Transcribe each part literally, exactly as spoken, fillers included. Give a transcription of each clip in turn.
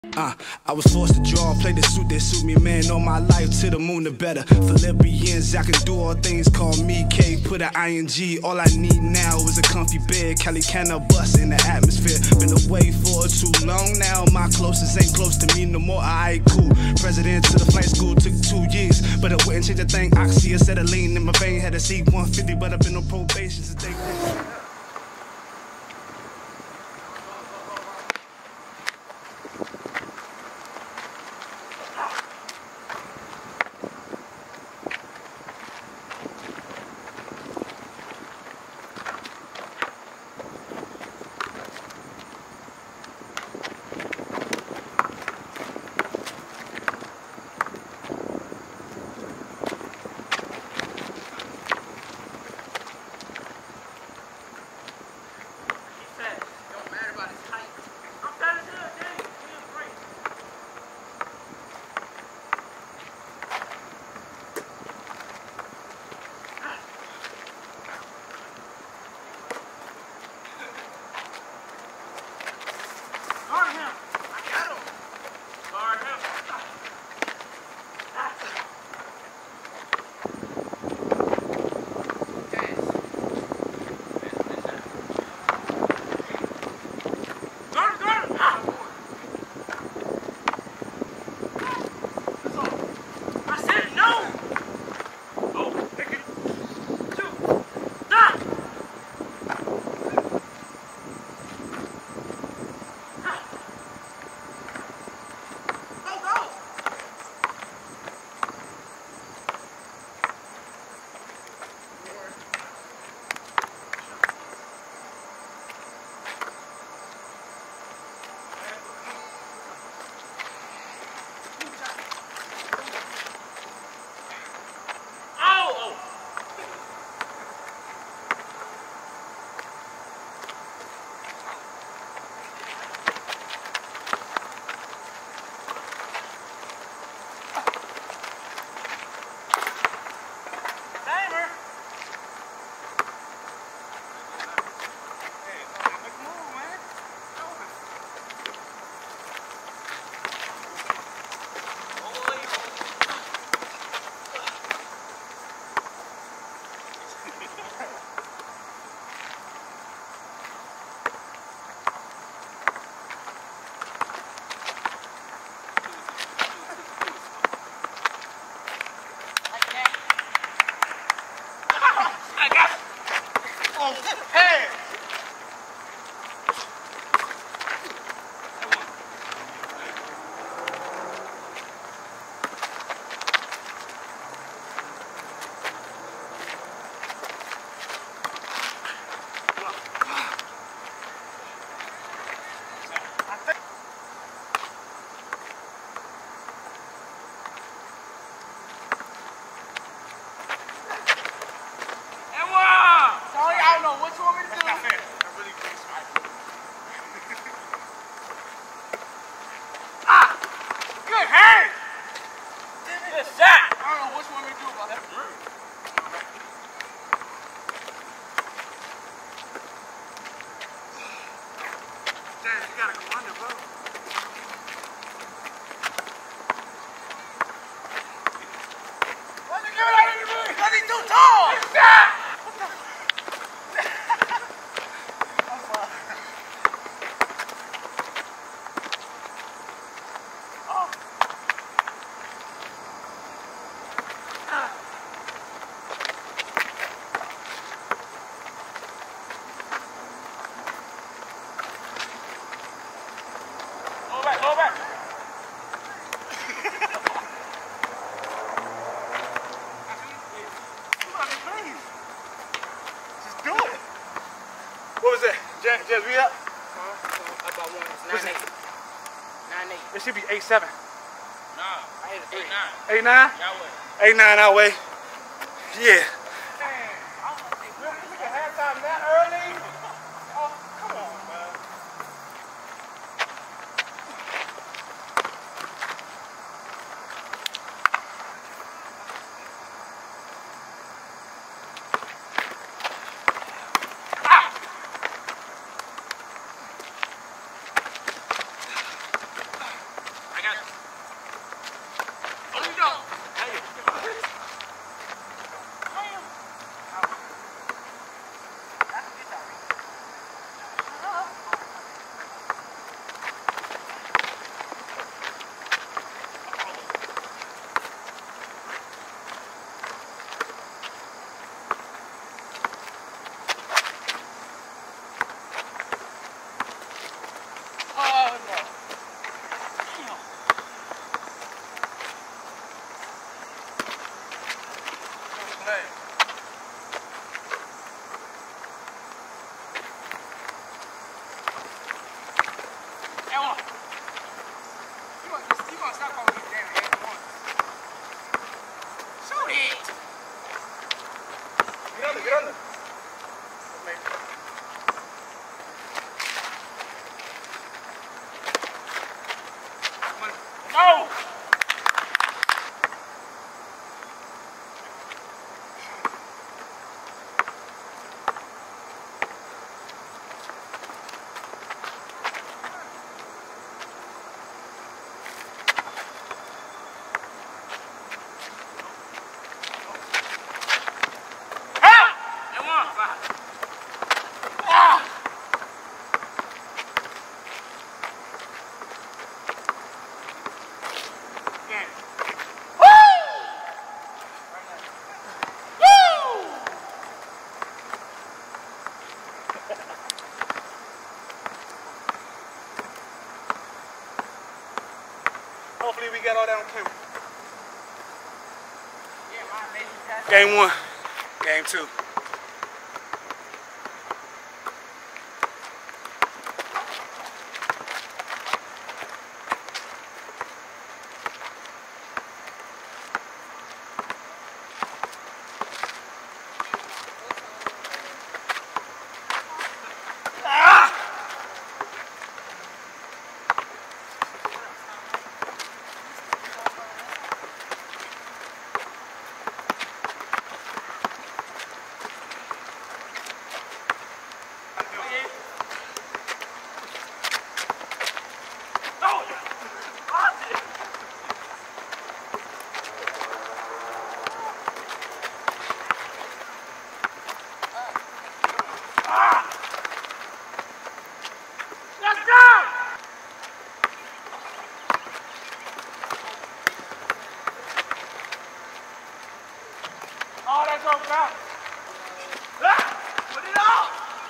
Uh, I was forced to draw, play the suit that suit me, man. All my life to the moon the better. Philippians, I can do all things, call me K, put an I N G. All I need now is a comfy bed. Cali can of bus in the atmosphere. Been away for too long now. My closest ain't close to me no more. Alright, cool. President to the flight school took two years, but I wouldn't change a thing. Oxy, acetylene in my vein, had a C one fifty, but I've been on probation since day one. What was that? Just, just read up? Huh? About one. It's nine eight. Nine eight. It should be eight seven. Nah, I hit a three. Eight nine. Eight nine? Y'all way. Eight nine our way. Yeah. Damn. I was like, we can have time that early. Oh, come on, man. Hopefully we got all that on camera. Game one, game two. Oh, that's on ground. Ah! Put it on!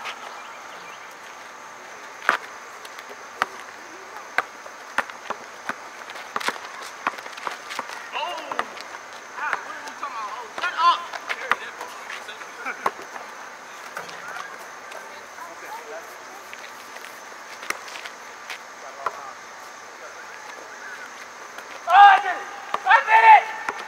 Oh! Ah, what are you talking about? Oh, shut up! Oh, I did it! I did it!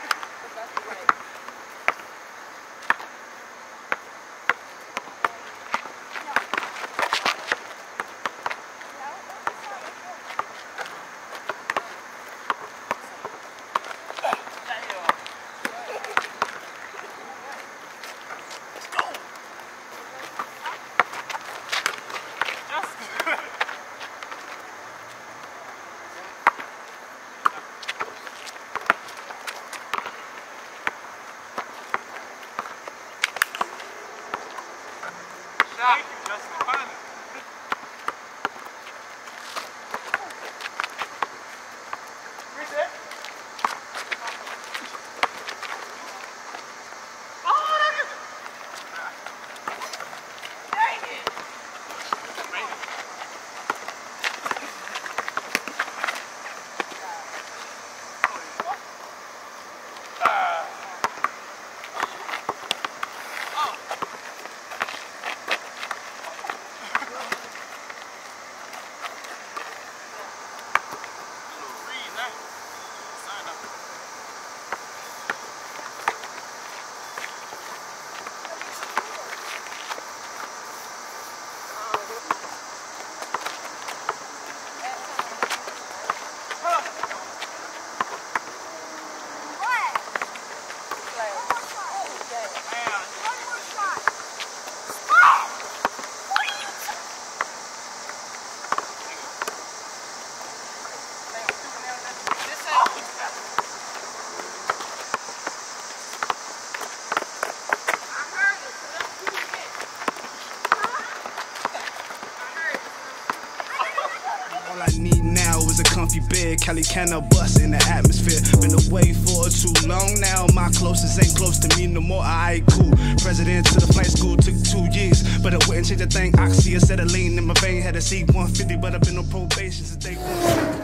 Thank you, Justin. Finally. Reset. Oh, look at it. Dang it. Ah. All I need now is a comfy bed, Cali can of bus in the atmosphere. Been away for too long now, my closest ain't close to me no more. Alright, cool. President to the flight school took two years, but it wouldn't change a thing. Oxy acetylene in my vein, had a C one fifty, but I've been on probation since day one.